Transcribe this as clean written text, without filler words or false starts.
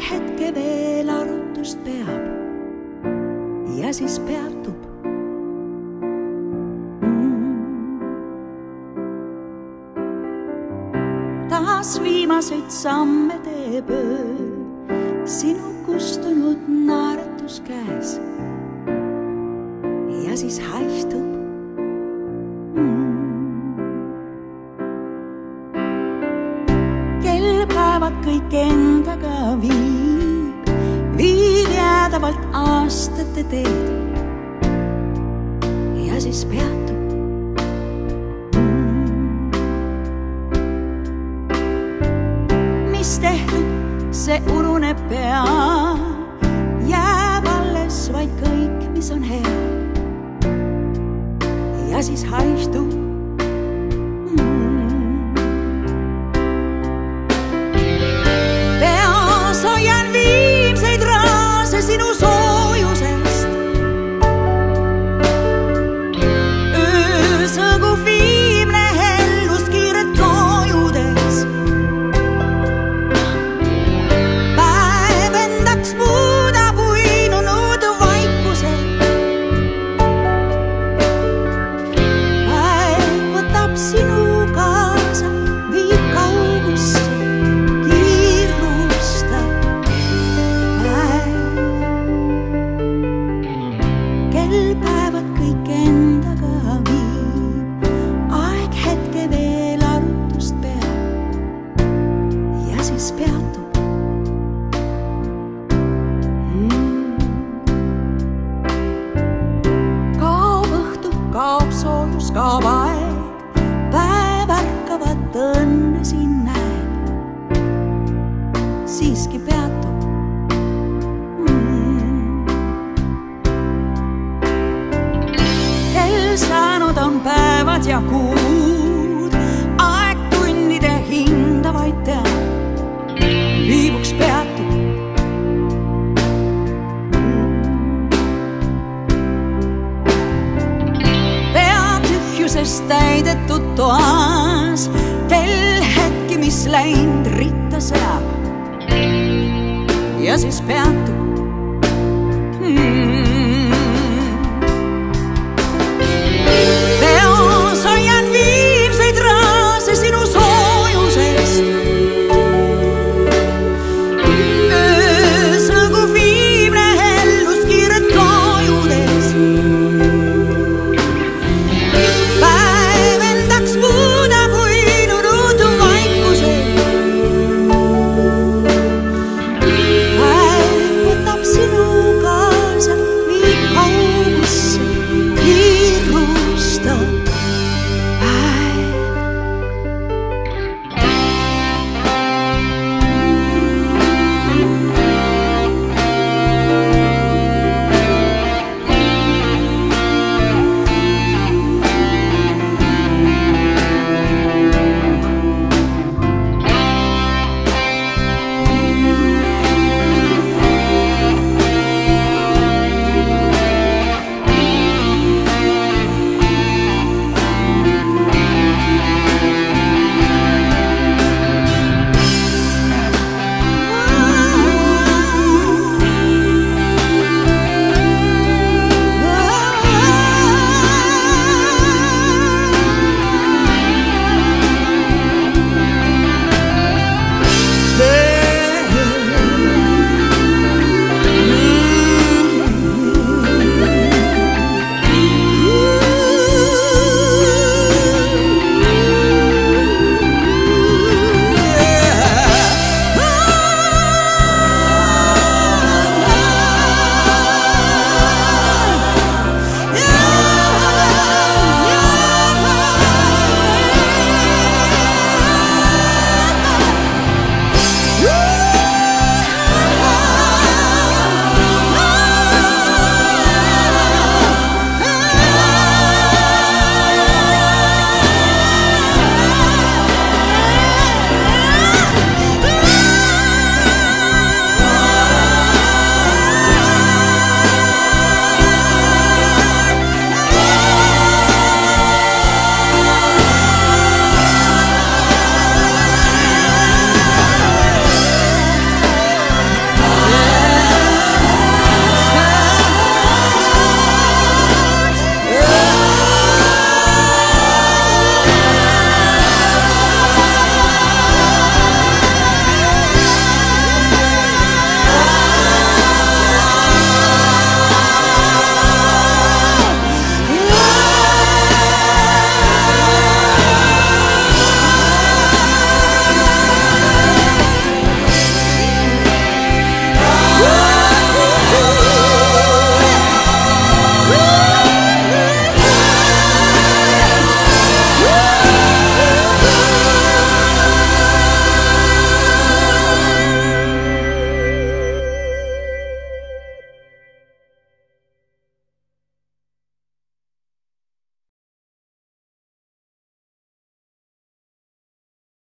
hetke veel arutust peab ja siis peatub. Taas viimaseid samme teeb öö, sinu kustunud naeratus käes ja siis haihtub. Kell päevad kõik endaga viib jäädavalt aastate teed ja siis peatub. Mis tehtud, see ununeb pea, jääb alles vaid kõik, mis on hea ja siis haihtub. Peas hoian viimseid raase sinu soojusest. Öösõgu viimne hellus kiiret loojudes. Päev endaks muudab uinunud vaikuse. Päev võtab sinu kaasa, viib kaugusse. Kaob aeg, päev ärkavat õnne siin näeb, siiski peatub. Kell saanud on päevad ja kuud, aeg tunnide hinda vaid teab, viibuks peatub. Täidetud toas, tel hetki, mis läind ritta seab ja siis peatub.